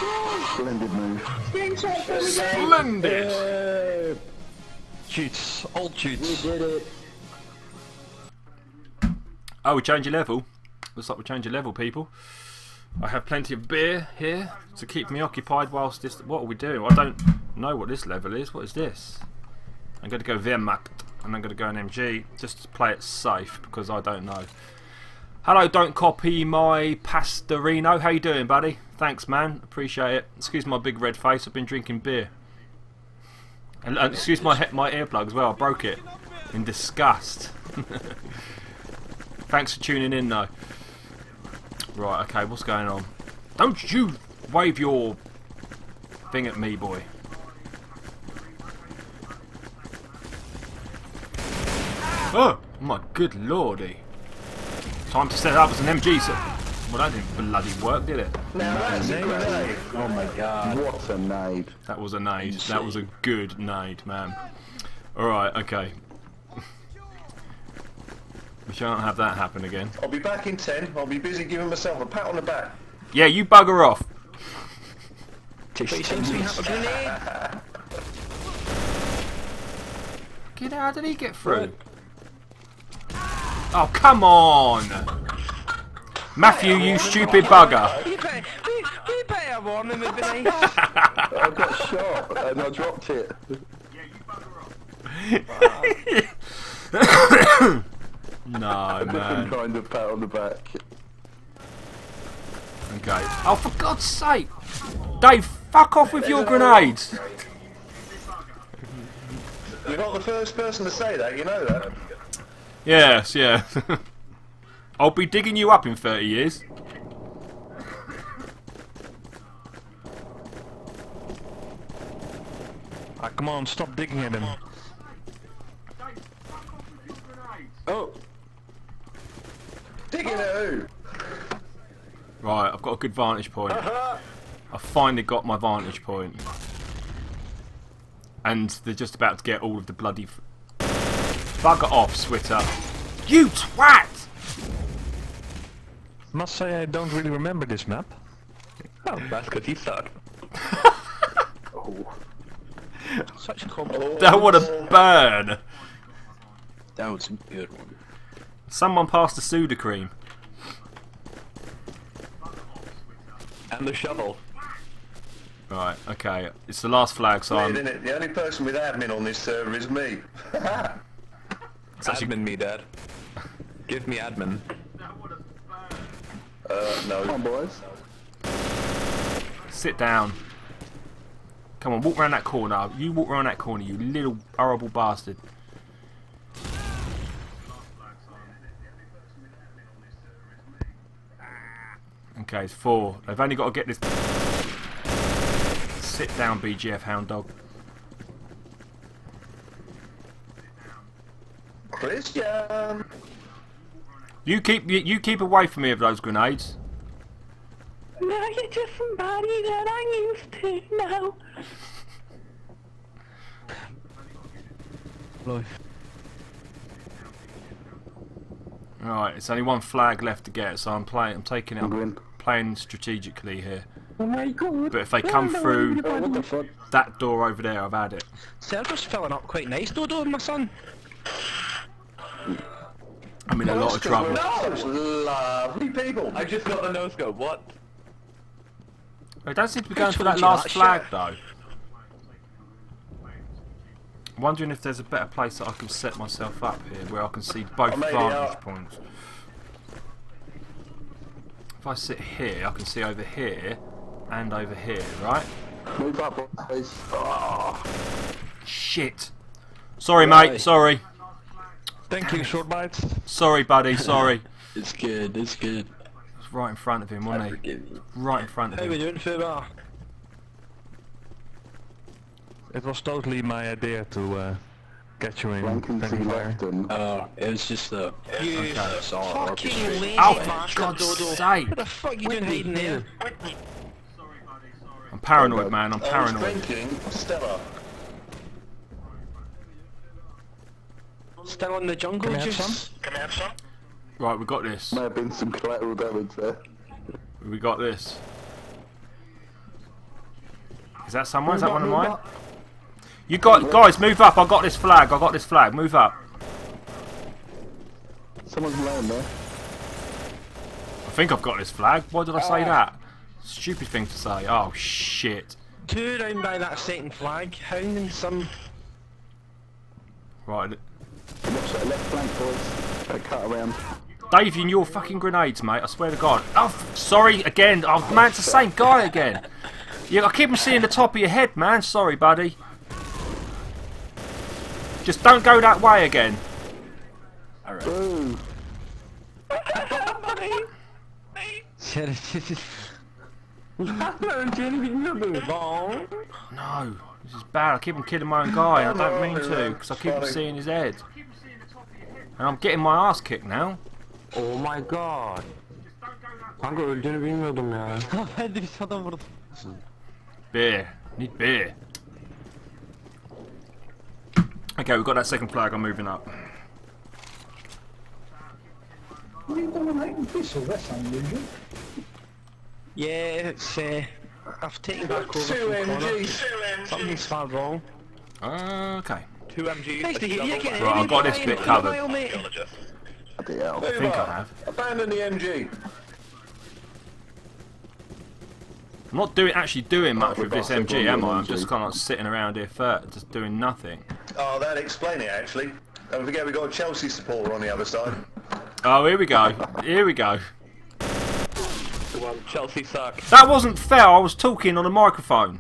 Splendid move. Splendid! Cheats, all cheats. We did it. Oh, we changed your level. Looks like we changed your level, people. I have plenty of beer here to keep me occupied whilst this... What are we doing? I don't know what this level is. What is this? I'm going to go Wehrmacht and I'm going to go an MG just to play it safe because I don't know. Hello, don't copy my Pastorino. How you doing, buddy? Thanks, man. Appreciate it. Excuse my big red face. I've been drinking beer. And excuse my earplug as well. I broke it in disgust. Thanks for tuning in, though. Right, okay, what's going on? Don't you wave your thing at me, boy. Oh, my good lordy. Time to set it up as an MG, so... Well, that didn't bloody work, did it? Now that's a grenade. Oh my god. What a nade. That was a nade. That was a good nade, man. Alright, okay. We shan't have that happen again. I'll be back in 10. I'll be busy giving myself a pat on the back. Yeah, you bugger off. How did he get through? Oh, come on! Matthew, you stupid bugger! You better warn him with me. I got shot and I dropped it. No, man. Kind of pat on the back. Okay. Oh, for God's sake! Dave, fuck off with your grenades! You're not the first person to say that, you know that. Yes, yeah. I'll be digging you up in 30 years. Ah, come on, stop digging at him. Oh. Digging at who? Right, I've got a good vantage point. I finally got my vantage point. And they're just about to get all of the bloody... Bugger off, Switter. You twat! Must say I don't really remember this map. Oh, that's because you suck. Oh. Such a compliment. That would a burn! That was a good one. Someone passed the Sudocreme. And the shovel. Right, okay. It's the last flag, so I'm... Isn't it? The only person with admin on this server is me. It's actually... Admin me, Dad. Give me admin. No. Come on, boys. Sit down. Come on, walk around that corner. You walk around that corner, you little horrible bastard. Okay, it's 4. They've only got to get this... Sit down, BGF hound dog. Christian! You keep away from me of those grenades. Now you're just somebody that I used to know. Right, it's only one flag left to get, so I'm taking it. I'm playing strategically here. Oh my god. But if they come through Oh, what the fuck? that door over there, I've had it. Server's filling up quite nice, Dodo, my son. I'm in a lot of trouble. Those lovely people. I just got the no scope. What? They don't seem to be going for told that you last that flag shit? though. I'm wondering if there's a better place that I can set myself up here where I can see both maybe vantage points. If I sit here, I can see over here and over here, right? Move up, boys. Oh. Shit. Sorry, mate. Sorry. Thank you, short bites. Sorry, buddy. Sorry. It's good, it's good. It's right in front of him, wasn't he? Forgive you. Right in front of How we him. doing, Fubar? It was totally my idea to get you in. Flanking to friendly the fire. left and... It was just a... You fucking lazy Oh, for bastard, God's Dodo. sake. What the fuck you doing hiding there? I'm paranoid, man. I'm I was paranoid. drinking Stella. Still in the jungle, Can I have juice? Can I have some? Right, we got this. May have been some collateral damage there. We got this. Is that someone? Is that one of mine? You got, guys, move up. I got this flag. I got this flag. Move up. Someone's laying there. I think I've got this flag. Why did I say that? Stupid thing to say. Oh shit. 2 down by that second flag, hounding some. Right. Left flank, boys. Gotta cut around. Dave, and your fucking grenades, mate. I swear to God. Oh, sorry again. Oh man, it's the same guy again. Yeah, I keep on seeing the top of your head, man. Sorry, buddy. Just don't go that way again. Alright. Ooh. No, this is bad. I keep on killing my own guy. I don't mean to, because I keep on seeing his head. And I'm getting my ass kicked now. Oh my god. Kanka öldüğünü bilmiyordum ya. Ben de bir adam vurdum. Beer. Need beer. Okay, we've got that second flag. I'm moving up. What are you dominating Thistle? That's unusual. Yeah, it's I've taken back over 2 from corner. MGs. Something's gone wrong. Okay. 2 MGs. Nice to hear you getting Right, I've got this bit covered. Bloody hell. I think I have. Abandon the MG. I'm not actually doing much with this MG, am I? I'm just kind of sitting around here, just doing nothing. Oh, that'd explain it actually. Don't forget we got a Chelsea supporter on the other side. Oh, here we go. Here we go. Well, Chelsea suck. That wasn't fair. I was talking on a microphone.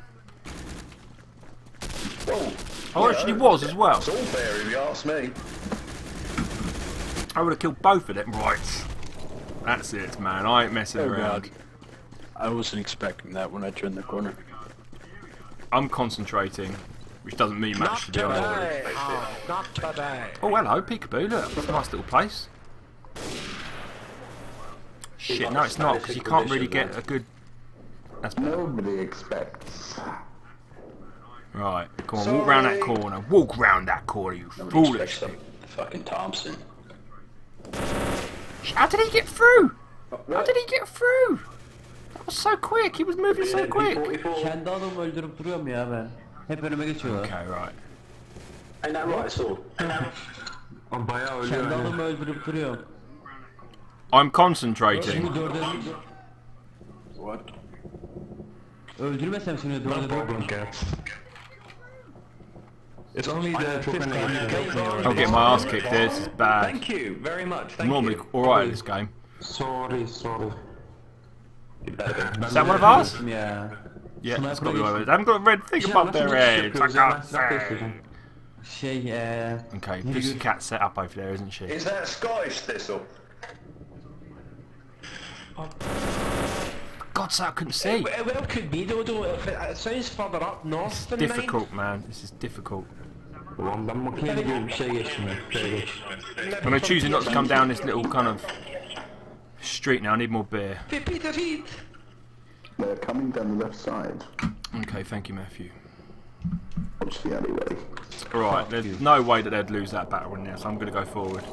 Whoa. I actually was as well. It's all fair if you ask me. I would have killed both of them. Right. That's it, man. I ain't messing around. I wasn't expecting that when I turned the corner. I'm concentrating, which doesn't mean much to be honest. Oh, not today. Oh, hello, peekaboo. Look, that's a nice little place. Shit, no, it's not, because you can't really get a good. That's Nobody expects. right. Come on, walk round that corner. Walk round that corner, you foolish. Fucking Thompson. How did he get through? How did he get through? That was so quick. He was moving so quick. Kendi adamı öldürüp duruyorum ya ben. Hep önüme geçiyorlar. Okay, right. Ain't that right, Saul? Bayağı ölüyor. Kendi adamı öldürüp duruyorum. I'm concentrating. Şimdi dörde... What? Öldürmesem seni dörde... It's only the fifth time. I'll get my ass kicked here. This is bad. Thank you very much. I'm Thank normally you. alright at this game. Sorry. Is that one of ours? Ya. Yeah, it's got to be one of it. They haven't got a red thing above their heads. I can't say. Şey Okay, Pussycat's set up over there, isn't she? Is that Scottish Thistle? God's sake, I couldn't see. Well, could be though. It sounds further up north than Difficult, man. This is difficult. Ulan ben makineye gibi bir şey geçtim. I'm choosing not to come down this little kind of street now. I need more beer. They're coming down the left side. Okay, thank you, Matthew. Watch the alleyway. Alright, there's no way that they'd lose that battle in there, so I'm going to go forward.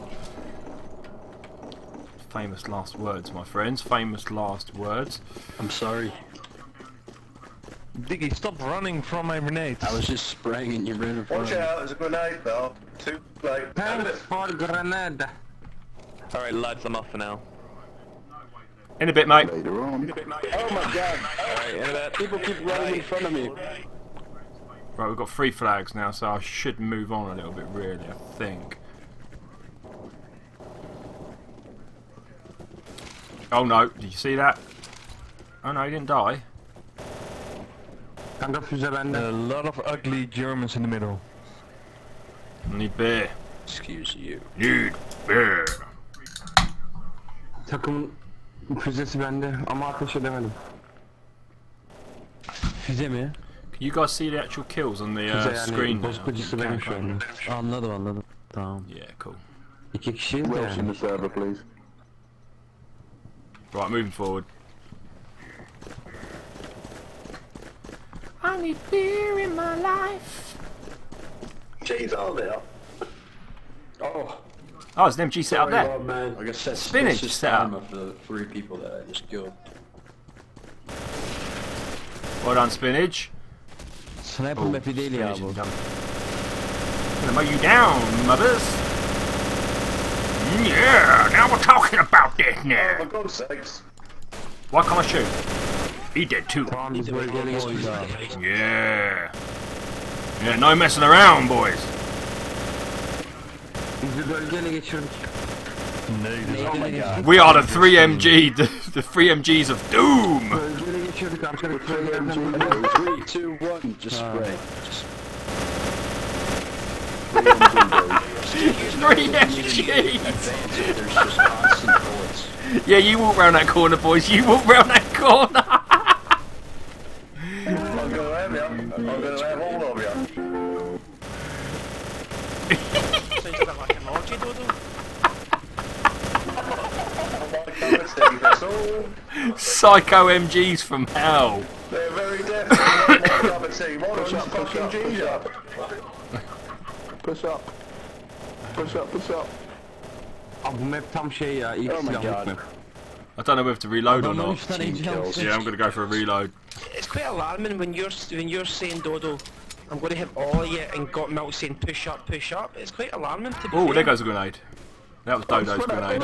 Famous last words, my friends. Famous last words. I'm sorry. Diggy, stop running from my grenades. I was just spraying and you ran in front Watch of me. out, there's a grenade though. Too late. Thanks for grenade. Alright, lads, I'm off for now. In a bit, mate. Later on. Oh my god. Alright, in a bit. People keep running in front of me. Right, we've got 3 flags now, so I should move on a little bit, really, I think. Oh no, did you see that? Oh no, he didn't die. Kanka füze bende. A lot of ugly Germans in the middle. I need beer. Excuse you. Need beer. Takımın füzesi bende ama ateş edemedim. Füze mi? Can you guys see the actual kills on the Füze yani screen now? bozkucusu benim şu anda. Anladım. Tamam. Yeah, cool. 2 kişiyiz de Welsh in yani. the server, please. Right, moving forward. I need beer in my life. Jeez, are there? Oh, Oh, there's an MG set up there. man. I guess that's Spinach just set up. time of the 3 people that I just killed. Well done, Spinach. Sniper map'i değil ya bu. I'm gonna mow you down, mothers. Yeah, now we're talking about this For now. God's sakes. Why can't I shoot? He dead too. Tamam biz bölgeye geçtik. Yeah. Yeah, no messing around, boys. Bizi bölgeyle geçirdik. We are the 3MG, the 3MGs of doom. Bölgeyle geçirdik arkadaşlar. 3, 2, 1, just spray. Just 3MGs. there's just constant bullets. Yeah, you walk round that corner, boys. You walk round that corner. I'm gonna have you. I'm gonna have all of you. Psycho MGs from hell. They're very definitely not my cup of tea. One of them's fucking ginger. Push up. Push up, push up. Abi bu map tam şey ya. İlk Oh my silahlık God. map. I don't know whether to reload or not. Kills. Yeah, I'm gonna go for a reload. It's quite alarming when you're saying, Dodo, I'm going to hit all of you, and got Milk saying push up, push up. It's quite alarming to be Oh, fair. there goes a grenade. That was Dodo's grenade.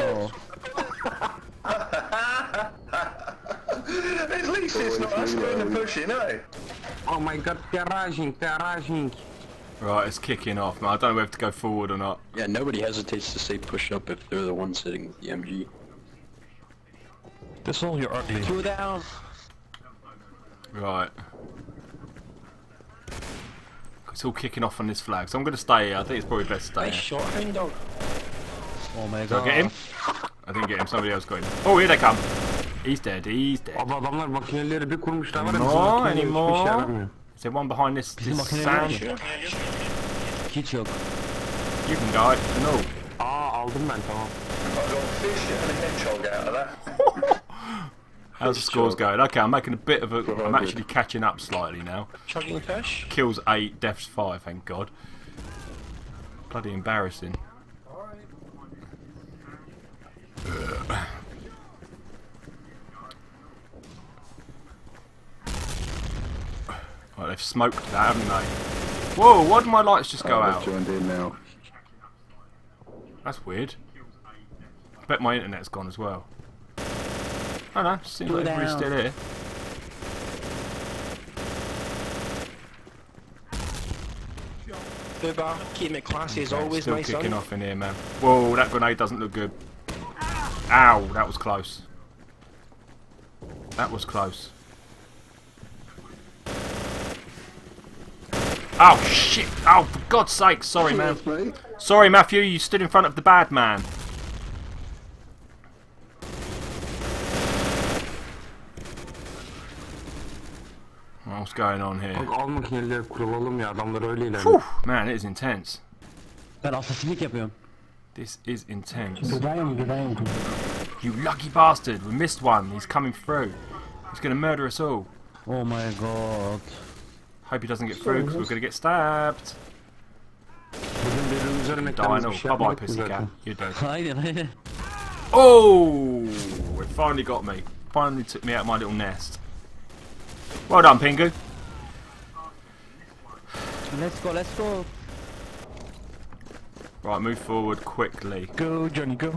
At least it's not us doing the pushing, eh? Oh my god, garaging. Right, it's kicking off, man. I don't know whether to go forward or not. Yeah, nobody hesitates to say push up if they're the one sitting with the MG. That's all, you're ugly. 2 down. Right. It's all kicking off on this flag, so I'm gonna stay here. I think it's probably best to stay Nice here. shot, hound dog. Oh my Did I god. get him? I didn't get him, somebody else got him. Oh, here they come. He's dead, he's dead. Abi adamlar makineleri bir kurmuşlar var ya. No, bizim makineler hiçbir anymore. işe yaramıyor. Is there one behind this makineler sand? yok. Hiç yok. You can go, no. Aa aldım ben tamam. I got fish and a hedgehog out of that. How's the scores going? Okay, I'm making a bit of a... I'm actually catching up slightly now. Chugging fish. Kills 8, deaths 5, thank God. Bloody embarrassing. Right, they've smoked that, haven't they? Whoa, why did my lights just go out? Joined in now. That's weird. I bet my internet's gone as well. Oh no, seems like everybody's still here. Booba, keeping it classy as Okay, always, still my kicking son. off in here, man. Whoa, that grenade doesn't look good. Ow, that was close. That was close. Oh shit! Oh, for God's sake! Sorry, man. Sorry, Matthew. You stood in front of the bad man. What's going on here? Bak al makineleri kurulalım ya adamlar öyle ilerliyor. Whew, man, it is intense. Ben asasilik yapıyorum. This is intense. Gıdayım. You lucky bastard! We missed one. He's coming through. He's gonna murder us all. Oh my god. Hope he doesn't get through because we're gonna get stabbed. Bugün benim üzerime temiz Dino, bir şey bye bye, yapmadık mı pussycat. zaten? You're dead. Aynen. Oh! It finally got me. Finally took me out of my little nest. Well done, Pingu. Let's go. Right, move forward quickly. Go, Johnny, go.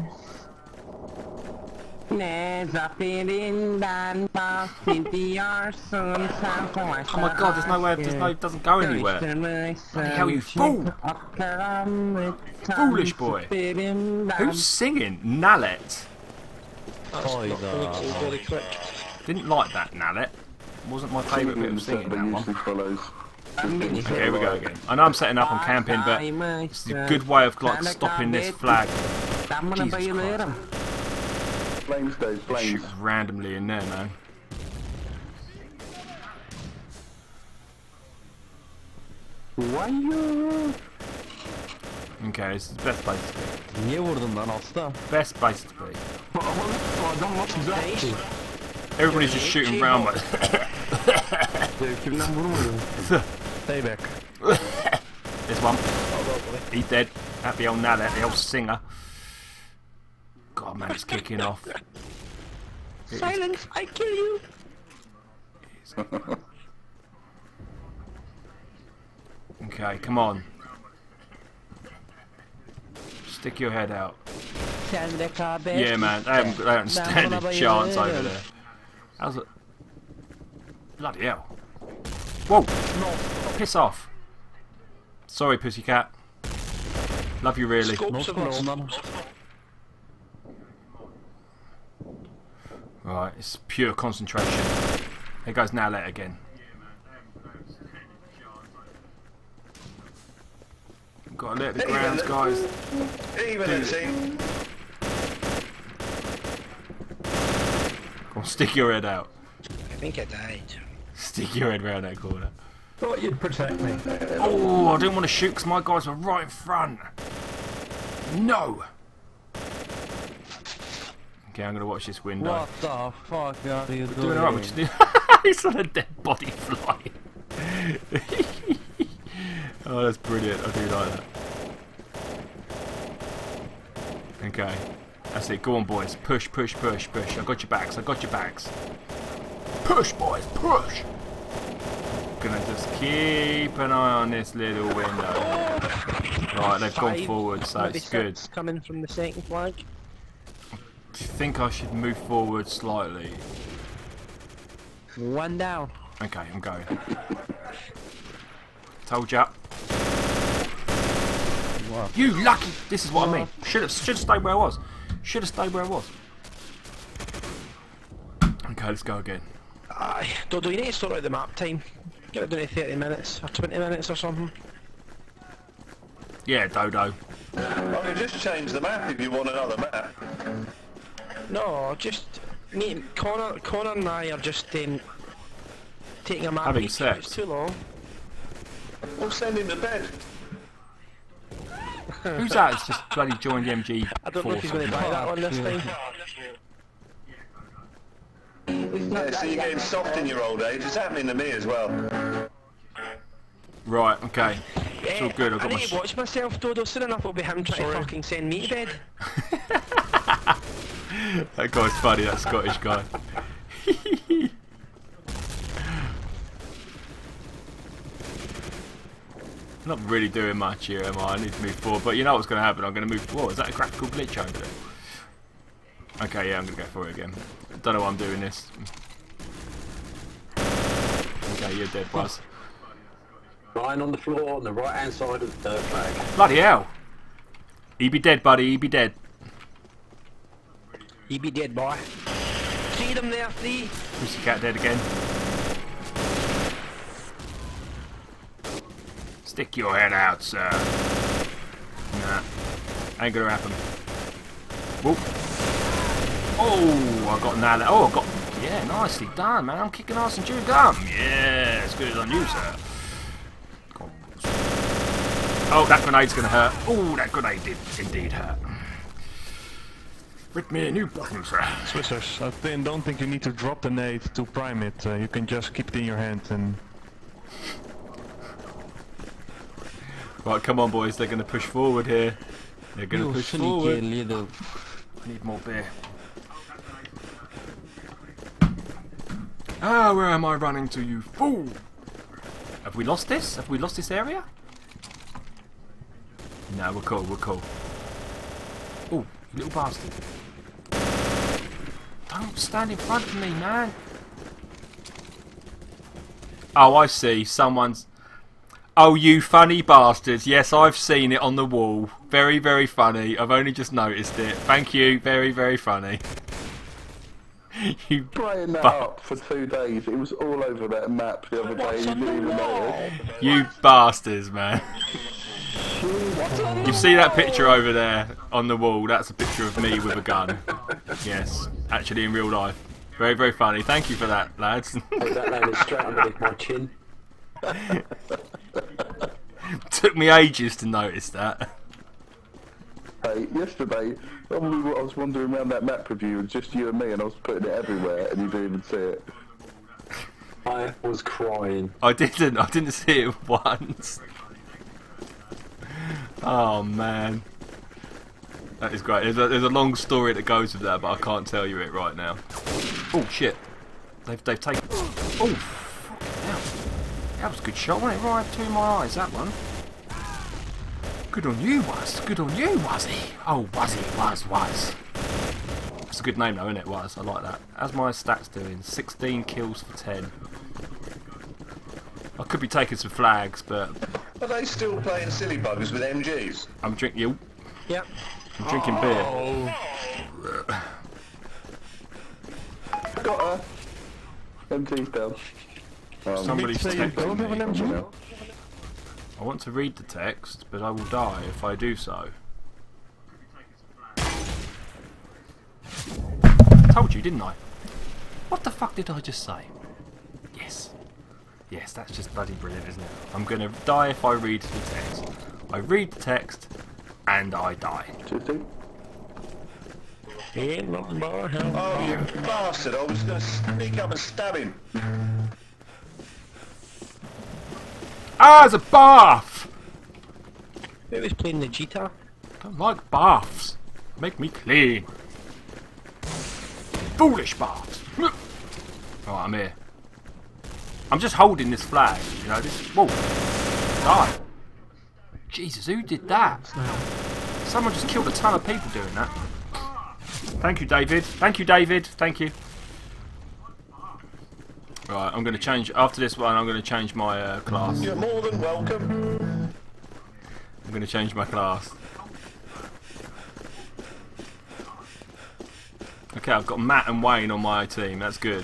Ne zaferinden bahsediyorsun sen Oh my God, there's no way. It doesn't go anywhere. Bloody hell, you fool! Foolish boy. Who's singing? Nallet. That's not going to very quick. Didn't like that Nallet. Wasn't my favourite bit of singing, that one. usually follows. Okay, here we go again. I know I'm setting up on camping, but it's a good way of like stopping this flag. Jesus Christ. Flames, those flames. Shoot randomly in there, man. Okay, this is the best place to be. Niye vurdun lan hasta? Best place to be. Adam nasıl güzel. Everybody's just shooting round like Zevkimden vurmadım. Stay back. There's one. He's dead. Happy old Nallet, the old singer. God, man, it's kicking off. Silence, I kill you. Okay, come on. Stick your head out. Yeah, man, they don't stand a chance over there. How's it? Bloody hell. Whoa! Piss off. Sorry, pussycat. Love you really. Right, it's pure concentration. Here goes now let again. Gotta let the grounds, guys. Even a team. Come on, stick your head out. I think I died. Stick your head round that corner. Thought you'd protect me. Oh, I didn't want to shoot because my guys were right in front. No. Okay, I'm gonna watch this window. What the fuck are you doing? Doing alright, what you do? He's on a dead body flying. Oh, that's brilliant. I do like that. Okay, that's it. Go on, boys. Push, push, push, push. I got your backs. I got your backs. Push, boys. Push. Gonna just keep an eye on this little window. Right, they've gone forward, so it's good. Coming from the second flag. I think I should move forward slightly. One down. Okay, I'm going. Told ya. What? You lucky! This is what I mean. Should have stayed where I was. Should have stayed where I was. Okay, let's go again. Aye, Dodo, you need to sort out the map time. Get it down to 30 minutes or 20 minutes or something. Yeah, Dodo. I can just change the map if you want another map. No, just me, Connor and I are just taking a map. Having each. sex. It's too long. We'll send him to bed. Who's that? It's just bloody joined the MG. I don't know if he's going to buy that one this time. Yeah, so you're getting soft in your old age. It's happening to me as well. Right, okay. It's all good. I've I got need to watch myself, Dodo. Soon enough it'll be him trying to fucking send me to bed. That guy's funny, that Scottish guy. Not really doing much here, am I? I need to move forward, but you know what's going to happen. I'm going to move forward. Is that a graphical glitch over there? Okay, yeah, I'm going to go for it again. Don't know why I'm doing this. Okay, you're dead, Buzz. Lying on the floor on the right hand side of the third flag. Bloody hell! He be dead, buddy. He be dead. He be dead, boy. See them there, three. Pussycat dead again. Stick your head out, sir. Nah, ain't gonna happen. Whoop. Oh, I got nailed. Oh, I got. Yeah, nicely done, man. I'm kicking ass and chewing gum. Yeah, as good as on you, sir. Oh, that grenade's gonna hurt. Oh, that grenade did indeed hurt. Rip me a new button, sir. Swissers, I don't think you need to drop the nade to prime it. You can just keep it in your hand and... Right, come on, boys. They're gonna push forward here. They're gonna push forward. Little. I need more beer. Ah, where am I running to, you fool? Have we lost this? Have we lost this area? No, we're cool, we're cool. Oh, you little bastard. Don't stand in front of me, man. Oh, I see. Someone's... Oh, you funny bastards. Yes, I've seen it on the wall. Very, very funny. I've only just noticed it. Thank you. Very, very funny. You Playing that up for 2 days. It was all over that map the other day. You didn't even notice. You bastards, man. You see that picture over there on the wall? That's a picture of me with a gun. Yes, actually in real life. Very, very funny. Thank you for that, lads. That landed straight underneath my chin. Took me ages to notice that. Hey, yesterday, I was wandering around that map review with just you and me, and I was putting it everywhere, and you didn't even see it. I was crying. I didn't see it once. Oh man, that is great. There's a long story that goes with that, but I can't tell you it right now. Oh shit, they've taken. Oh, fucking hell. That was a good shot, wasn't it? Right between my eyes, that one. Good on you, Was. Good on you, Wazzy. Oh, Wazzy, Was. That's a good name though, isn't it, Was? I like that. How's my stats doing? 16 kills for 10. I could be taking some flags, but... Are they still playing silly buggers with MGs? I'm drinking... Yep. I'm drinking beer. Got her. MG's down. Somebody's texting don't have an me. MG? I want to read the text, but I will die if I do so. Told you, didn't I? What the fuck did I just say? Yes. Yes, that's just bloody brilliant, isn't it? I'm gonna die if I read the text. I read the text, and I die. 50. Oh, you bastard! I was going to sneak up and stab him. Ah, it's a bath! Maybe he's playing the guitar. I don't like baths. Make me clean. Foolish baths. Alright, I'm here. I'm just holding this flag, you know, this... Whoa. Die. Jesus, who did that? Someone just killed a ton of people doing that. Thank you, David. Thank you, David. Thank you. Right, I'm going to change... After this one, I'm going to change my class. You're more than welcome. I'm going to change my class. Okay, I've got Matt and Wayne on my team. That's good.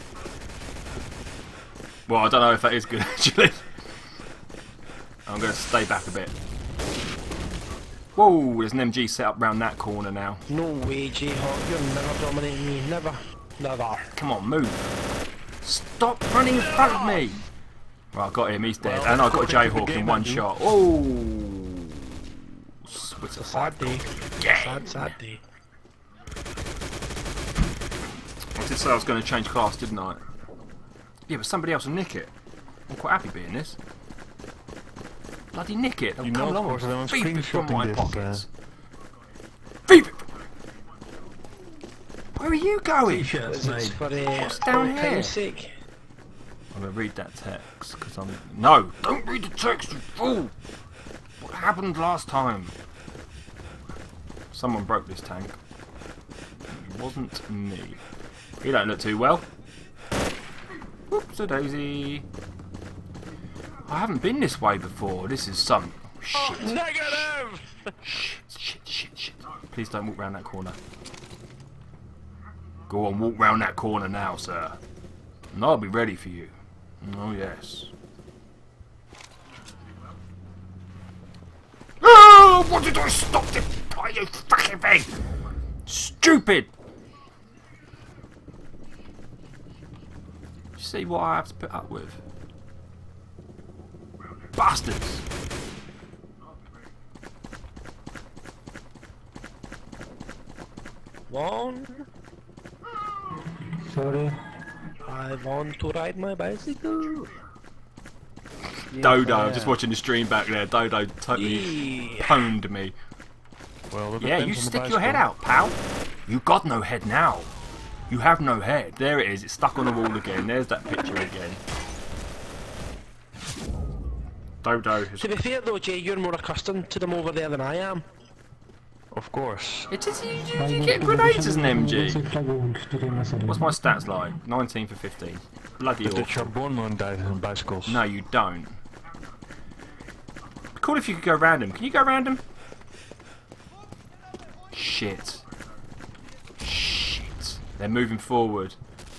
Well, I don't know if that is good, actually. I'm going to stay back a bit. Whoa, there's an MG set up round that corner now. No way, Jayhawk. You're never dominating me. Never. Never. Come on, move. Stop running in front of me. Right, I got him. He's dead. And I got a Jayhawk in one shot. Oh. It's a sad day. Sad day. I did say I was going to change class, didn't I? Yeah, but somebody else will nick it. I'm quite happy being this. Bloody nick it. They'll come along and thief it from my pockets. Thief it! Where are you going? What's down here? Sake. I'm going to read that text, because I'm... No! Don't read the text, you fool! What happened last time? Someone broke this tank. It wasn't me. You don't look too well. Whoops-a-daisy. I haven't been this way before. This is some shit. Oh, negative! Shit. Please don't walk round that corner. Go on, walk round that corner now, sir. And I'll be ready for you. Oh, yes. Oh, what did I stop this? Oh, you fucking thing! Stupid! You see what I have to put up with? Bastards! One. Sorry. I want to ride my bicycle. Dodo, I'm just watching the stream back there. Dodo totally pwned me. Well, yeah, you stick your head out, pal. You got no head now. You have no head. There it is. It's stuck on the wall again. There's that picture again. Dodo. To be fair though, Jay, you're more accustomed to them over there than I am. Of course. It is, you get grenades as an MG. What's my stats like? 19 for 15. Bloody awful. The Charbon one dies on bicycles. No, you don't. Cool if you could go random. Can you go random? Shit. They're moving forward.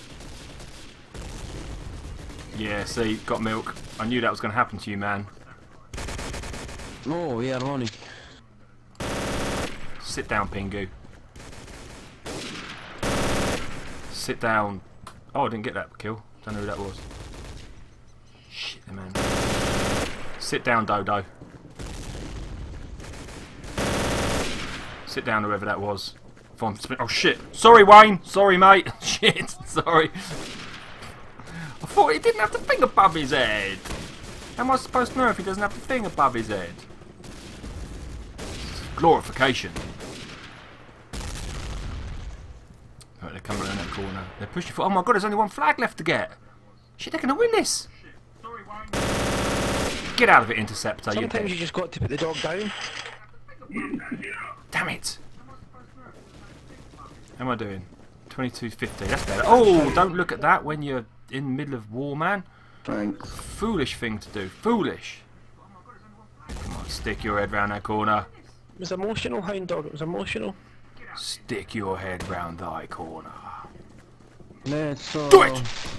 Yeah, see, got milk. I knew that was going to happen to you, man. Oh, yeah, Ronnie. Sit down, Pingu. Sit down. Oh, I didn't get that kill. Don't know who that was. Shit, man. Sit down, Dodo. Sit down, whoever that was. Oh shit! Sorry, Wayne. Sorry, mate. Shit. Sorry. I thought he didn't have the thing above his head. How am I supposed to know if he doesn't have the thing above his head? Glorification. Right, they're coming around that corner. They're pushing for. Oh my god! There's only one flag left to get. Shit, they're gonna win this. Sorry, Wayne. Get out of it, Interceptor. Sometimes you just got to put the dog down. Damn it! How am I doing? 22.50. That's better. Oh, don't look at that when you're in the middle of war, man. Thanks. Foolish thing to do. Foolish. Come on, stick your head round that corner. It was emotional, Hound Dog. It was emotional. Stick your head round thy corner. Let's do it!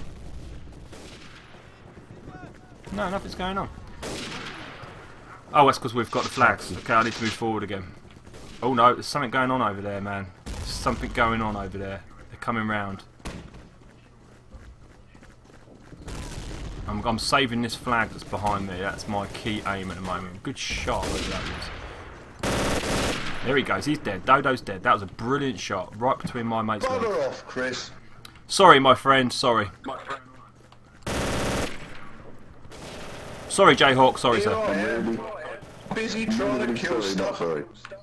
No, nothing's going on. Oh, that's because we've got the flags. Okay, I need to move forward again. Oh no, there's something going on over there, man. There's something going on over there. They're coming round. I'm saving this flag that's behind me. That's my key aim at the moment. Good shot, whatever that was. There he goes. He's dead. Dodo's dead. That was a brilliant shot, right between my mates' legs. Bugger off, Chris. Sorry, my friend. Sorry. Sorry, Jayhawk. Sorry, sir. I'm busy trying to kill stuff. Sorry.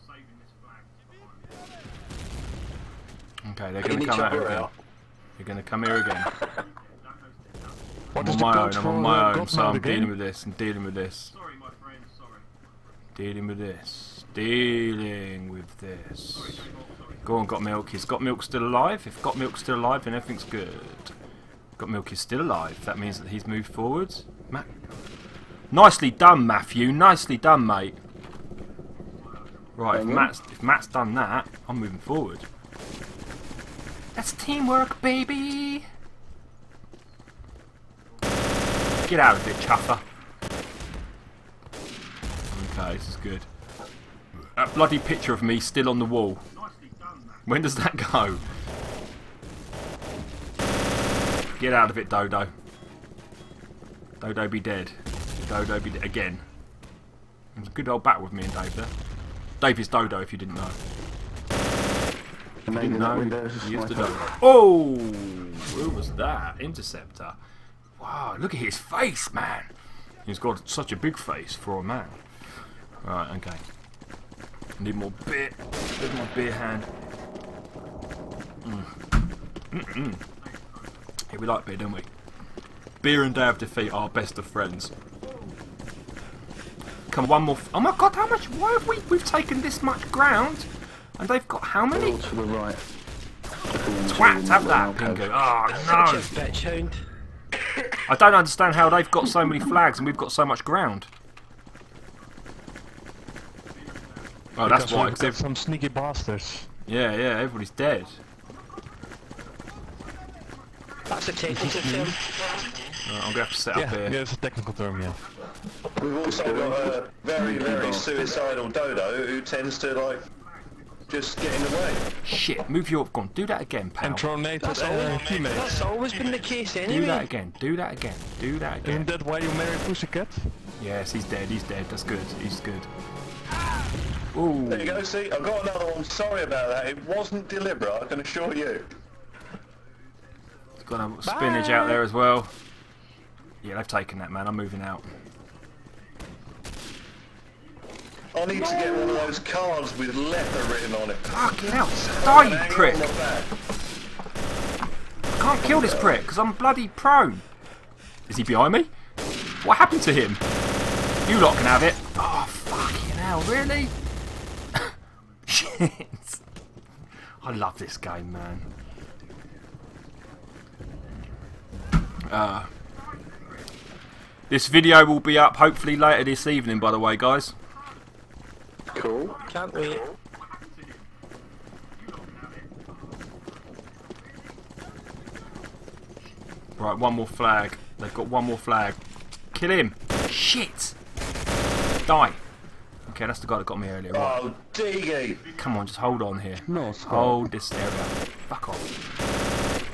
Okay, they're going to come out here again. They're going to come here again. I'm on my own, so I'm dealing with this. I'm dealing with this. Dealing with this. Dealing with this. Go on, Got Milk. Is Got Milk still alive? If Got Milk's still alive, then everything's good. Got Milk is still alive. That means that he's moved forwards. Nicely done, Matthew. Nicely done, mate. Right, if Matt's done that, I'm moving forward. That's teamwork, baby. Get out of it, chuffer. Okay, this is good. That bloody picture of me still on the wall. When does that go? Get out of it, Dodo. Dodo be dead. Dodo be dead. Again. It was a good old battle with me and Dave there. Dave is Dodo if you didn't know. If you didn't know, he is the Dodo. Oh! Who was that? Interceptor. Wow, look at his face, man. He's got such a big face for a man. Right, okay. Need more beer. There's my beer hand. Yeah, we like beer, don't we? Beer and Day of Defeat are best of friends. Come on, one more. Oh my god, how much? Why have we've taken this much ground? And they've got how many? All to the right. Twat, have that, Pingu. Oh no. Such a bitch, Hound. I don't understand how they've got so many flags and we've got so much ground. Oh, that's why. Because they've some sneaky bastards. Yeah, everybody's dead. That's a technical term. I'm gonna have to set up here. Yeah, it's a technical term, yeah. We've also got a very, very suicidal Dodo who tends to, like, just get in the way. Shit, move your... Go on, do that again, pal. And throw nades at teammates. That's always been the case anyway. Do that again, do that again, do that again. Isn't that why you married Pussycat? Yes, he's dead, that's good, he's good. Ooh. There you go, see, I've got another one. Sorry about that, it wasn't deliberate, I can assure you. He's got a spinach out there as well. Yeah, they've taken that, man, I'm moving out. I need to get one of those cards with leather written on it. Fucking hell, die, you prick! I can't kill this prick, because I'm bloody prone. Is he behind me? What happened to him? You lot can have it. Oh, fucking hell, really? Shit. I love this game, man. This video will be up hopefully later this evening, by the way, guys. Cool. Can't wait. Right, one more flag. They've got one more flag. Kill him! Shit! Die! Okay, that's the guy that got me earlier. Right. Oh, Diggy! Come on, just hold on here. No, Scott. Hold this area. Fuck off.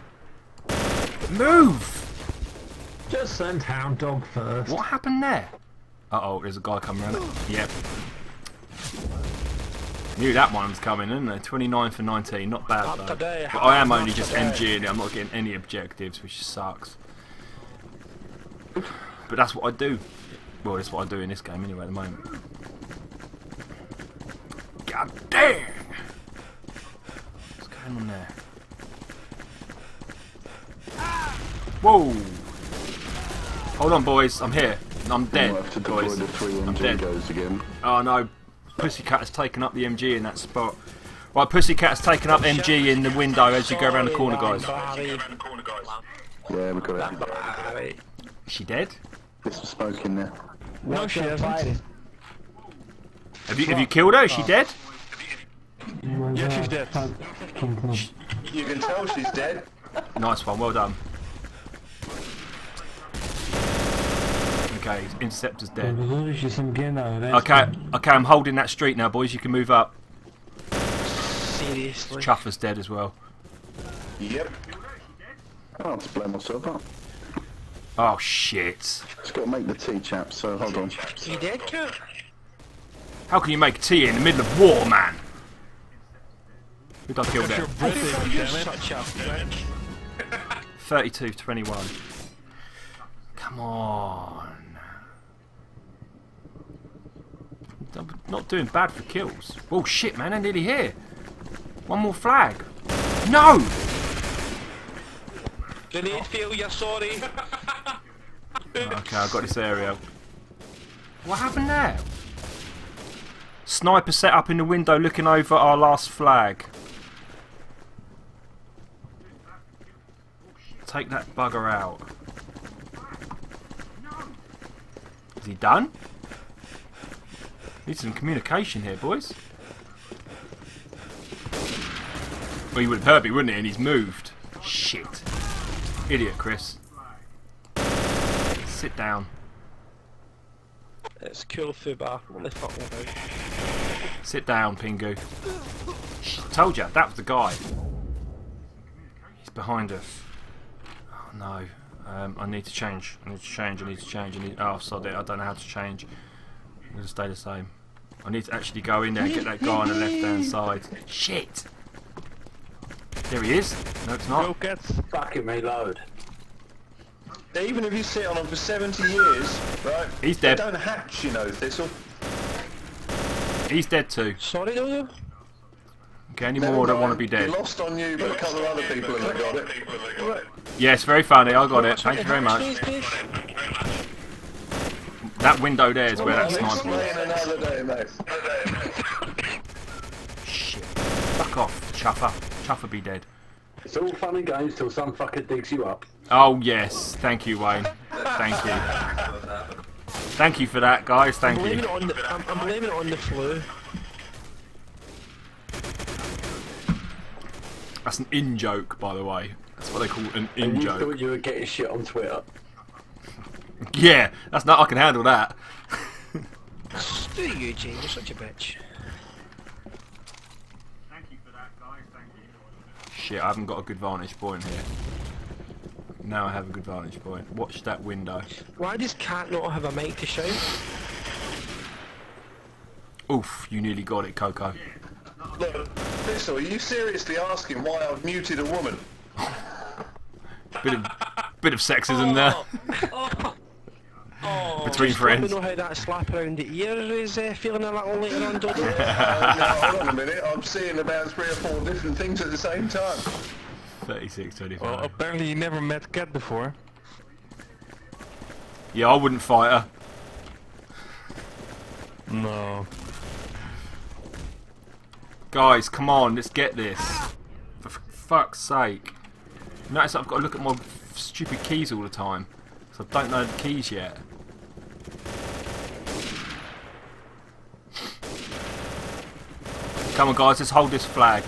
Move! Just send Hound Dog first. What happened there? Uh-oh, there's a guy coming around it. Yep. Knew that one was coming, didn't they? 29 for 19, not bad though. But I am only just MGing it, I'm not getting any objectives, which sucks. But that's what I do. Well, that's what I do in this game anyway at the moment. God dang! What's going on there? Whoa! Hold on, boys, I'm here. I'm dead, We'll have to deploy boys. the 3 I'm MG dead. goes again. Oh no, Pussycat has taken up the MG in that spot. Right, Pussycat has taken up MG in the window as you go around the corner, guys. Yeah, we got it. Is she dead? There's some smoke in there. No, she hasn't. Have you killed her? Is she dead? Yeah, she's dead. You can tell she's dead. Nice one, well done. Okay, Interceptor's dead. Okay, I'm holding that street now, boys. You can move up. Seriously. Chuffer's dead as well. Yep. I'll just blow myself up. Oh shit! Just got to make the tea, chaps. So hold on. You dead, Kurt? How can you make tea in the middle of war, man? Who done killed them? You're such a prick. 32-21. Come on. I'm not doing bad for kills. Oh shit, man! I'm nearly here. One more flag. No! Grenade failure, sorry. Okay, I've got this area. What happened there? Sniper set up in the window looking over our last flag. Take that bugger out. Is he done? Need some communication here, boys. Well, he would have heard me, wouldn't he? And he's moved. Shit. Idiot, Chris. Sit down. It's cool, Fubar. What the fuck about? Sit down, Pingu. Told you, that was the guy. He's behind us. Oh no. I need to change. I need to change. Oh, sod it. I don't know how to change. I'm going to stay the same. I need to actually go in there and get that guy on the left hand side. Shit! There he is. No, it's not. Go cats. Fucking me load. Even if you sit on them for 70 years, right? He's dead. They don't hatch, you know, Thistle. He's dead too. Sorry, Dodo. Okay, any more don't want to be dead. You lost on you, but a couple of other people have got it. Yes, very funny. I got it. Thank you very much. That window there is where that sniper was. Another day, mate. Shit. Fuck off, Chuffer. Chuffer be dead. It's all fun and games till some fucker digs you up. Oh yes, thank you, Wayne. Thank you. Thank you for that, guys. Thank you. I'm blaming it on the flu. That's an in joke, by the way. That's what they call an in And you joke. thought you were getting shit on Twitter. Yeah, that's not. I can handle that. Do you, James? You're such a bitch. Shit, I haven't got a good vantage point here. Now I have a good vantage point. Watch that window. Why does Cat not have a mic to shout? Oof, you nearly got it, Coco. Look, Thistle, are you seriously asking why I've muted a woman? Bit of sexism there. Between friends. I don't know how that slap around the ear is feeling a little later on, Dodo. No, hold on a minute. I'm seeing about 3 or 4 different things at the same time. 36-25. Well, apparently you never met Cat before. Yeah, I wouldn't fight her. No. Guys, come on, let's get this. For fuck's sake. Notice I've got to look at my stupid keys all the time. So I don't know the keys yet. Come on guys, let's hold this flag.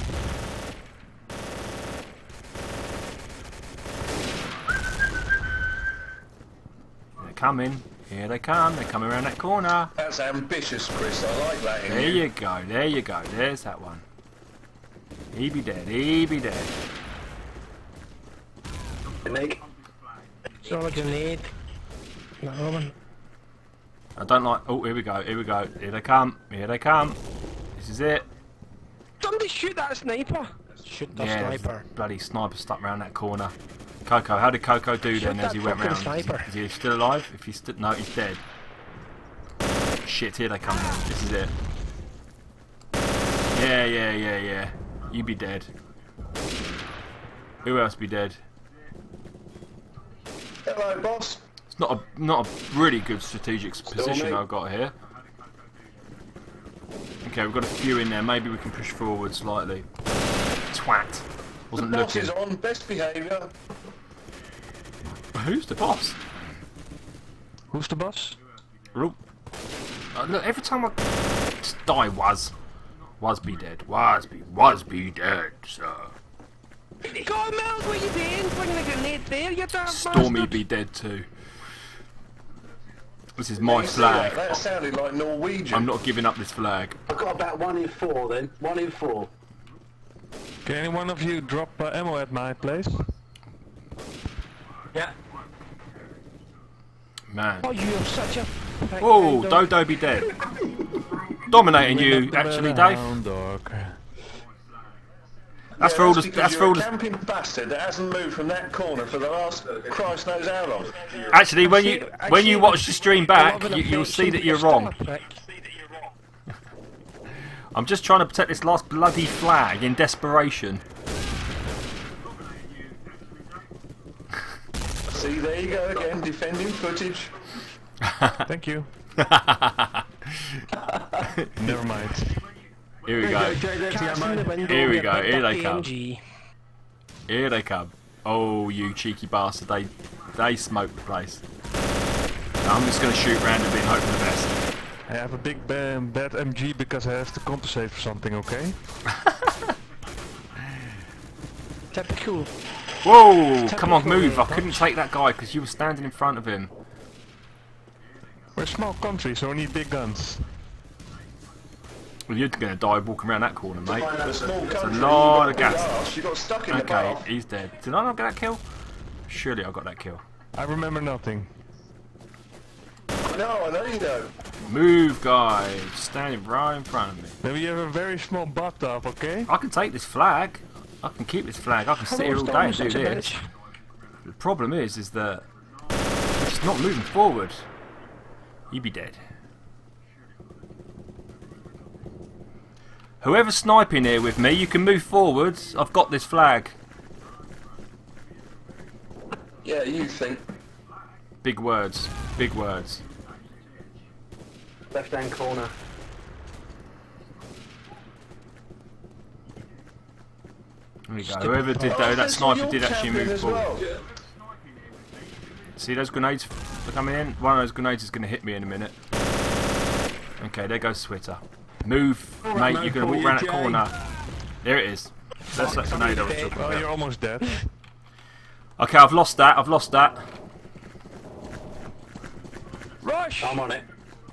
They're coming. Here they come. They're coming around that corner. That's ambitious, Chris. I like that in There you. you go. There you go. There's that one. He be dead. He be dead. Nick. It's not a grenade. No, Roman. I don't like. Oh, here we go. Here we go. Here they come. Here they come. This is it. Somebody shoot that sniper. Shoot the Yeah, sniper. bloody sniper stuck round that corner. Coco, how did Coco do then Shoot as he that went fucking round? sniper. Is he still alive? If he's still, no, he's dead. Shit, here they come then. This is it. Yeah. You be dead. Who else be dead? Hello, boss. not a really good strategic position I've got here. Okay, we've got a few in there. Maybe we can push forward slightly. Twat. Wasn't the boss looking. is on. Best behaviour. Who's the boss? Who's the boss? Look, every time I just die, was be dead. Was be dead, sir. God, Miles, what are you doing? Bringing a grenade there, you damn Stormy bastard. be dead too. This is my flag. That sounded like Norwegian. I'm not giving up this flag. I've got about 1 in 4 then. 1 in 4. Can any one of you drop ammo at my place? Yeah. Man. Oh, you are such a... Oh, Dodo be dead. Dominating you, actually, Dave. That's for all the. That's for all the. Camping bastard that hasn't moved from that corner for the last Christ knows how long. Actually, when you watch the stream back, you'll see that you're wrong. I'm just trying to protect this last bloody flag in desperation. See, there you go again, defending footage. Thank you. Never mind. Here we go. Here we go. Here they come. Here they come. Oh, you cheeky bastard! They smoked the place. I'm just going to shoot randomly and hope for the best. I have a big bad MG because I have to compensate for something. Okay. That'd be cool. Whoa! Come on, move! I couldn't take that guy because you were standing in front of him. We're a small country, so we need big guns. Well, you're going to die walking around that corner, mate. It's a lot of gas. You got stuck in the Okay, bath. he's dead. Did I not get that kill? Surely I got that kill. I remember nothing. No, I know you don't. Move, guys. Standing right in front of me. Maybe you have a very small bathtub, okay? I can take this flag. I can keep this flag. I can sit here all day and do this. The problem is that it's not moving forward. You'd be dead. Whoever's sniping here with me, you can move forwards. I've got this flag. Yeah, you think. Big words. Big words. Left hand corner. There we go. Whoever did that sniper did actually move forward. See those grenades coming in? One of those grenades is going to hit me in a minute. Okay, there goes Switter. Move, mate, you're going to walk around that corner. There it is. That's that grenade I was talking about. Oh, you're almost dead. Okay, I've lost that, I've lost that. Rush! I'm on it.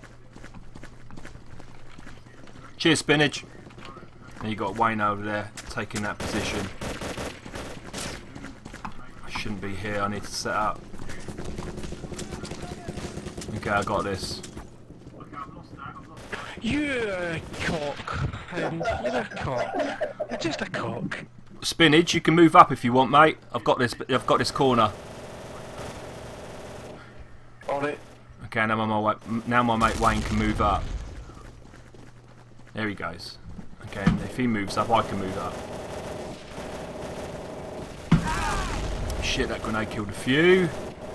Cheers, Spinach. And you got Wayne over there, taking that position. I shouldn't be here, I need to set up. Okay, I got this. You're a cock. You're a cock. You're just a cock. Spinach, you can move up if you want, mate. I've got this corner. On it. Okay, now my mate Wayne can move up. There he goes. Okay, and if he moves up, I can move up. Shit, that grenade killed a few.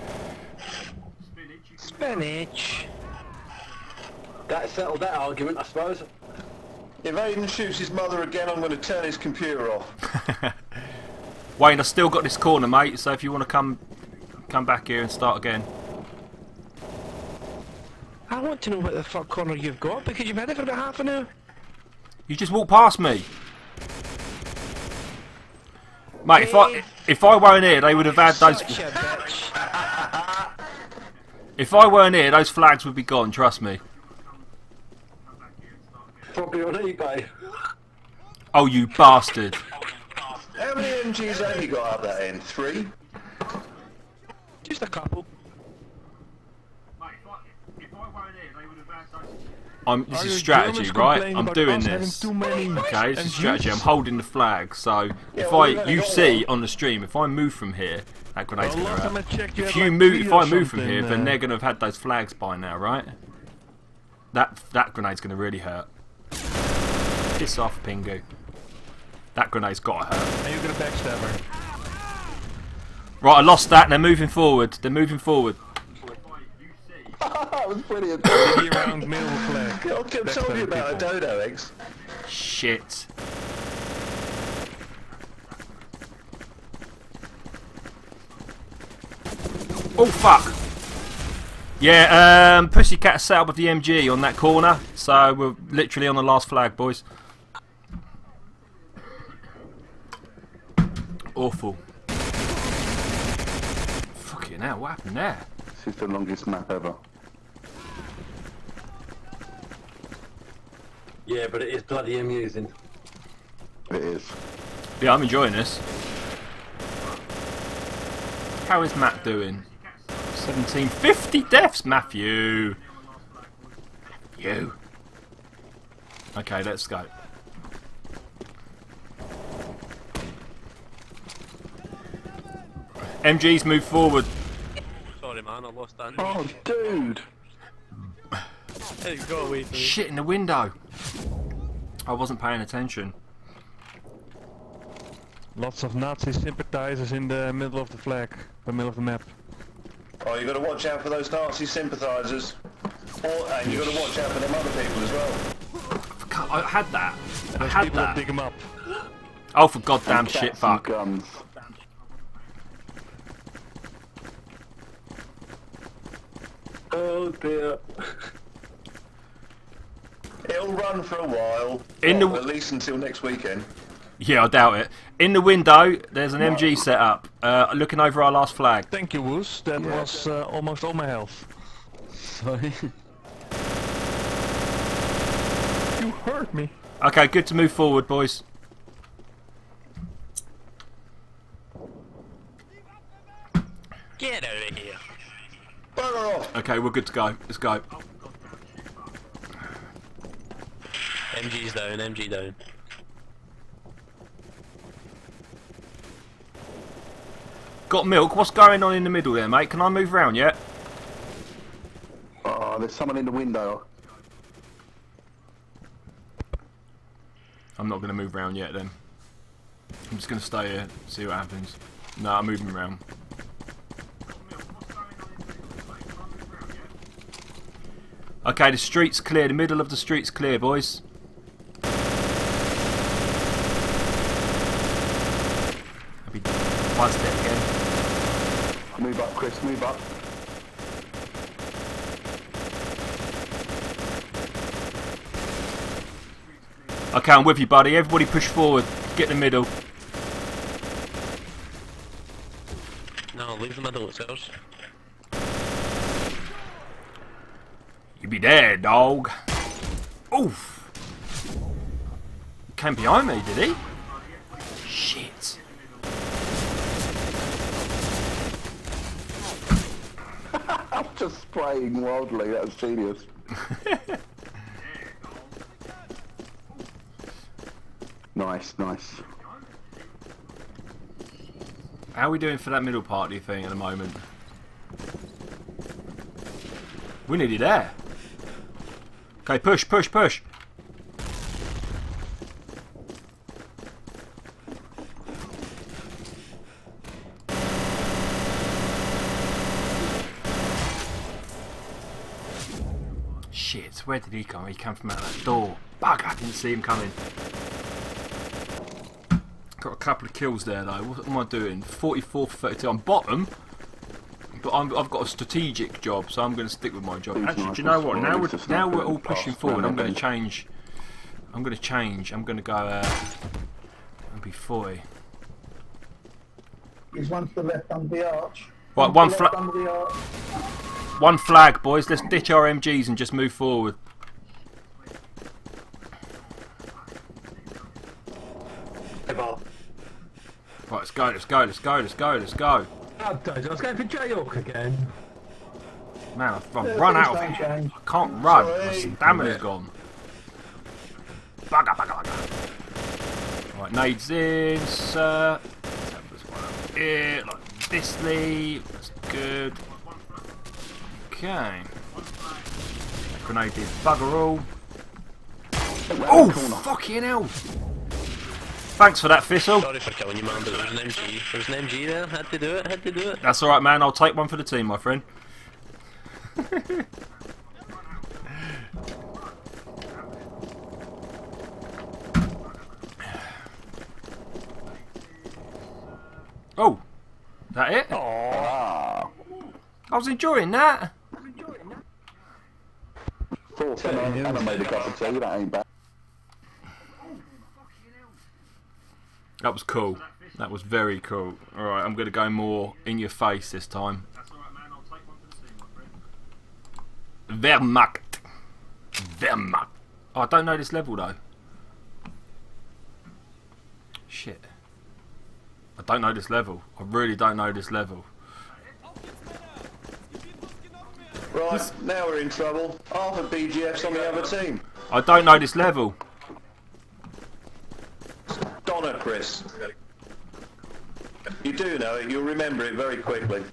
Spinach. That settled that argument, I suppose. If Aiden shoots his mother again, I'm going to turn his computer off. Wayne, I've still got this corner, mate, so if you want to come back here and start again. I want to know what the fuck corner you've got, because you've had it for about half an hour. You just walked past me. Mate, if I weren't here, they would have had those... Such a bitch. If I weren't here, those flags would be gone, trust me. Probably on eBay. Oh, you bastard. How many MGs have you got up that end? 3? Just a couple. This is strategy, right? I'm doing this. Okay, this is strategy. I'm holding the flag, so if you see on the stream, if I move from here, that grenade's gonna hurt. If I move from here, then they're gonna have had those flags by now, right? That grenade's gonna really hurt. Piss off, Pingu. That grenade's gotta hurt. Are you gonna backstab her? Right, I lost that. They're moving forward. They're moving forward. That was brilliant. Around middle flag. I kept telling you about a dodo eggs. Shit. Oh fuck. Yeah, Pussycat set up with the MG on that corner, so we're literally on the last flag, boys. Awful. Fucking hell, what happened there? This is the longest map ever. Yeah, but it is bloody amusing. It is. Yeah, I'm enjoying this. How is Matt doing? 1750 deaths, Matthew. You. Okay, let's go. MG's move forward. Sorry, man, I lost that. Oh, dude. Hey, go away from me. Shit in the window. I wasn't paying attention. Lots of Nazi sympathizers in the middle of the flag, the middle of the map. Oh, you got to watch out for those Nazi sympathisers. And you got to watch out for them other people as well. I had that. I Those had people that that. dig them up. Oh, for goddamn And shit, cats and fuck. guns. Oh dear. It'll run for a while. At least until next weekend. Yeah, I doubt it. In the window, there's an MG set up, looking over our last flag. Thank you, Woos. That was almost all my health. Sorry. You hurt me. Okay, good to move forward, boys. Get out of here. Bugger off. Okay, we're good to go. Let's go. MG's down, MG down. Got milk? What's going on in the middle there, mate? Can I move around yet? Oh, there's someone in the window. I'm not going to move around yet then. I'm just going to stay here, see what happens. No, I'm moving around. Okay, the street's clear. The middle of the street's clear, boys. I'll be buzzed there again. Move up, Chris, move up. Okay, I'm with you, buddy. Everybody push forward. Get in the middle. No, leave the middle, it's ours. You be there, dog. Oof. Came behind me, did he? Shit. I'm just spraying wildly, that was genius. Nice, nice. How are we doing for that middle party thing at the moment? We're nearly there. Okay, push, push, push. Shit, where did he come? He came from out that door. Bugger, I didn't see him coming. Got a couple of kills there though. What am I doing? 44 for 32. I'm bottom, but I've got a strategic job, so I'm going to stick with my job. Actually, do you know what? Now we're all pushing forward. I'm going to change. I'm going to go. I'll be 40. He's one to the left under the arch. Right, one flag, boys. Let's ditch our MGs and just move forward. Right, let's go, let's go, let's go, let's go, let's go. Oh, I was going for J-Hawk again. Man, I've run out of I can't run. My stamina's gone. Bugger, bugger, bugger. Right, nades in, sir. Let's have this one up here, like this lead. That's good. Okay. Grenade did bugger all. Oh, fucking hell. Thanks for that, Thistle. Sorry for killing you, man, but there was an MG. There was an MG there. Had to do it, had to do it. That's alright, man. I'll take one for the team, my friend. Oh, that it? Ah. I was enjoying that. Thought and I made a cup of tea, that ain't bad. That was cool. That was very cool. Alright, I'm going to go more in your face this time. Wehrmacht. Wehrmacht. Oh, I don't know this level though. Shit. I don't know this level. I really don't know this level. Right, now we're in trouble. Half of BGF's on the other team. I don't know this level. Donna, Chris. You do know it, you'll remember it very quickly.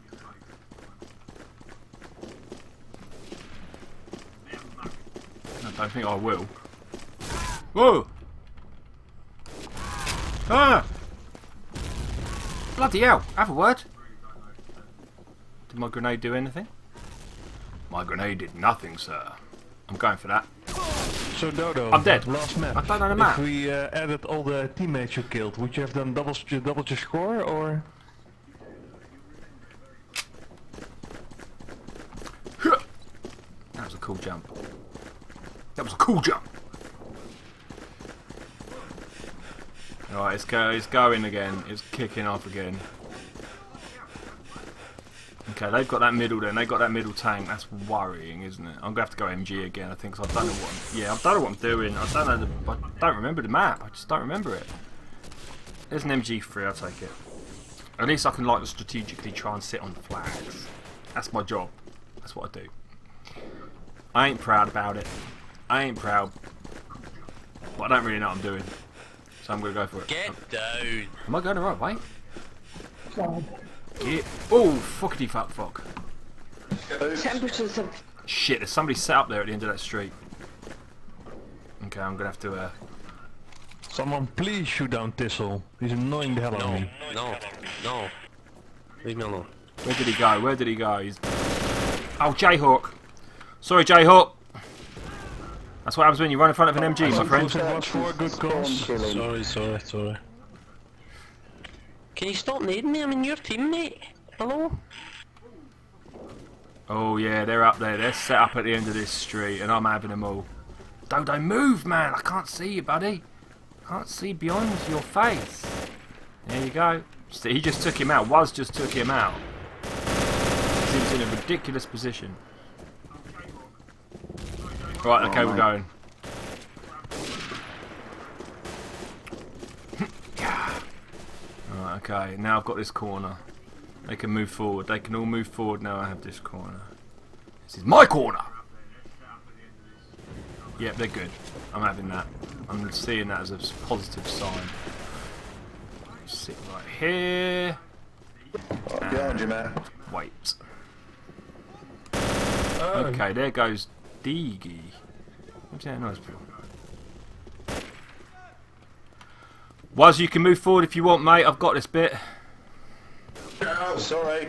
I don't think I will. Whoa! Ah! Bloody hell, have a word. Did my grenade do anything? My grenade did nothing, sir. I'm going for that. So Dodo, I'm dead. Last map. I don't know the map. If we added all the teammates you killed, would you have done double your score, or? That was a cool jump. That was a cool jump. Alright, it's going again. It's kicking off again. Okay, they've got that middle then. They've got that middle tank. That's worrying, isn't it? I'm going to have to go MG again, I think, because I don't know what I don't know what I'm doing. I don't remember the map. I just don't remember it. There's an MG3, I'll take it. At least I can, like, strategically try and sit on flags. That's my job. That's what I do. I ain't proud about it. I ain't proud. But I don't really know what I'm doing. So I'm going to go for it. Get down. Am I going the right way? God. Get. Oh, fuckity fuck. Temperatures have... Shit, there's somebody sat up there at the end of that street. Okay, I'm going to have to... Someone please shoot down Thistle. He's annoying the hell out of me. No. Leave me alone. Where did he go? Where did he go? He's... Oh, Jayhawk. Sorry, Jayhawk. That's what happens when you run in front of an MG, my friend. For a good cause. Sorry. Can you stop nading me? I'm in your team, mate. Hello? Oh yeah, they're up there. They're set up at the end of this street, and I'm having them all. Dodo, move, man! I can't see you, buddy. Can't see beyond your face. There you go. See, he just took him out. Waz just took him out. He's in a ridiculous position. Right, okay, we're going. Right, okay, now I've got this corner. They can move forward. They can all move forward now I have this corner. This is my corner! Yep, they're good. I'm having that. I'm seeing that as a positive sign. Sit right here. Behind you, man. Wait. Okay, there goes Deegie. What's that noise for? Waz, you can move forward if you want, mate. I've got this bit. Oh, sorry.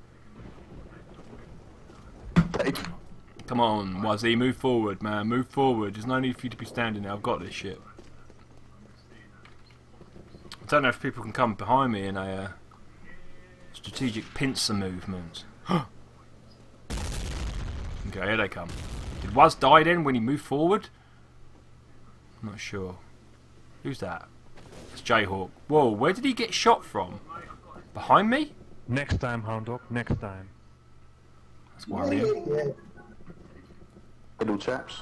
Come on, Wazzy, move forward, man. Move forward. There's no need for you to be standing there. I've got this shit. I don't know if people can come behind me in a strategic pincer movement. Okay, here they come. Did Waz die then when he moved forward? I'm not sure. Who's that? It's Jayhawk. Whoa, where did he get shot from? Behind me? Next time, Hound Dog, next time. That's worrying. Little chaps.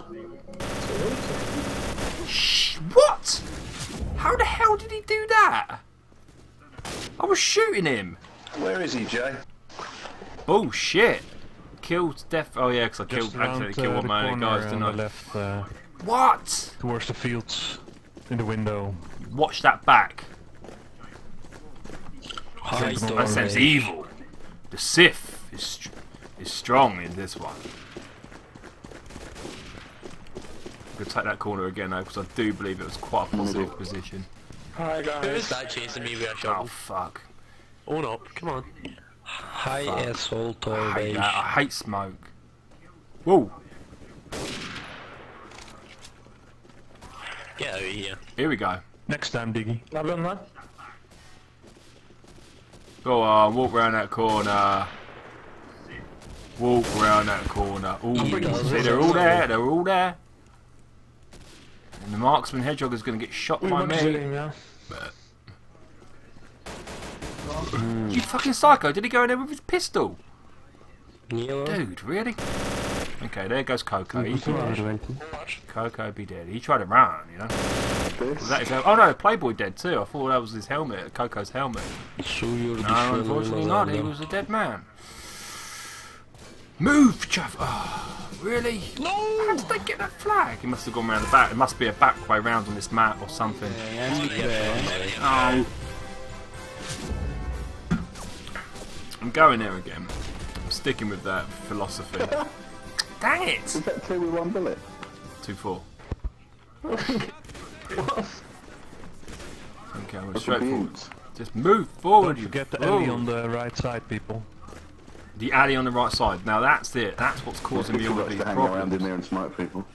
Shh, what? How the hell did he do that? I was shooting him. Where is he, Jay? Bullshit. Killed death. Oh yeah, because I accidentally killed one of my guys, didn't I? Left, What? towards the fields, in the window. Watch that back. Hi, That sounds evil. The Sith is strong in this one. I'm going to take that corner again though, because I do believe it was quite a positive position. Hi guys. Who's that chasing me with a shovel? Oh fuck. Own up, come on. Hi asshole, tall I hate that. I hate smoke. Whoa. Get out of here. Here we go. Next time, Diggy. Love him, man. Go on, walk round that corner. Walk round that corner. Ooh, see, they're all there, they're all there. And the marksman hedgehog is going to get shot by me. Yeah. You fucking psycho, did he go in there with his pistol? Yeah. Dude, really? Okay, there goes Coco. He's dead. Coco be dead. He tried to run, you know. Was that his oh no, Playboy dead too. I thought that was his helmet, Coco's helmet. So you're No, unfortunately not. He was a dead man. Move, Chuff! Oh, really? No! How did they get that flag? He must have gone round the back. It must be a back way round on this map or something. Oh. I'm going there again. I'm sticking with that philosophy. Dang it! Is that 2 with 1 bullet? 2-4. Okay, we're straight forward. Just move forward. Don't forget the alley on the right side, people. The alley on the right side. Now that's it. That's what's causing me all of these hang around in problems. there and snipe people.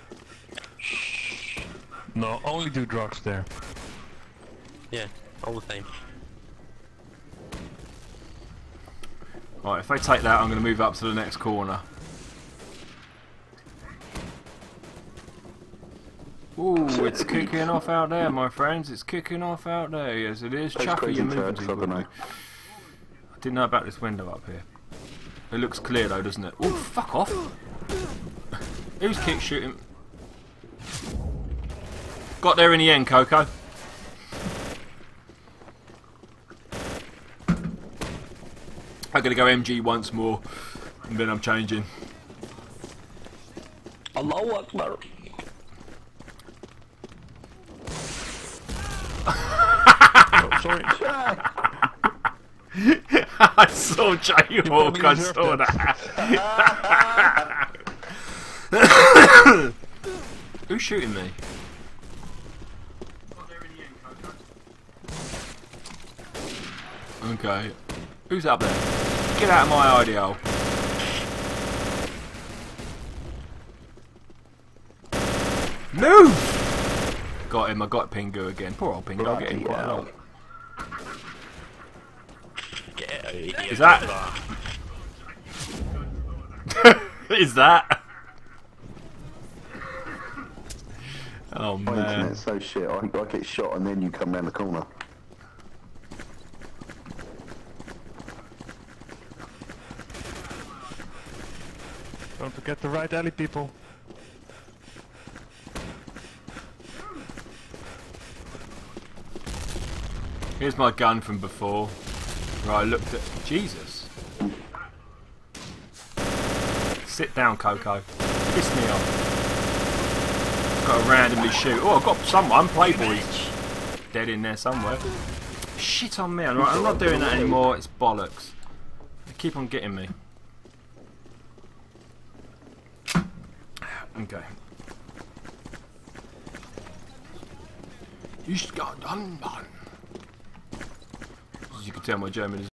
No, only do drugs there. Yeah, all the time. Right, if they take that, I'm going to move up to the next corner. Ooh, it's kicking off out there, my friends. It's kicking off out there. Yes, it is. Chuffy, you're moving too quickly. I didn't know about this window up here. It looks clear though, doesn't it? Oh, fuck off! Who's kick shooting? Got there in the end, Coco. I'm gonna go MG once more, and then I'm changing. Allahu Akbar. Oh, sorry. I saw Jayhawk, I saw that. Who's shooting me? Okay. Who's up there? Get out of my IDO. Move! Got him, I got Pingu again. Poor old Pingu, I'll get him quite a lot. Get out of here. Is that? Is that? Oh My man. internet's so shit, I get shot and then you come round the corner. Don't forget the right alley, people. Here's my gun from before. Right, I looked at... Jesus. Sit down, Coco. Piss me off. Got to randomly shoot. Oh, I've got someone. Playboy's dead in there somewhere. Shit on me. Right, I'm not doing that anymore. It's bollocks. They keep on getting me. Okay. You got done, man. As you can tell, my German is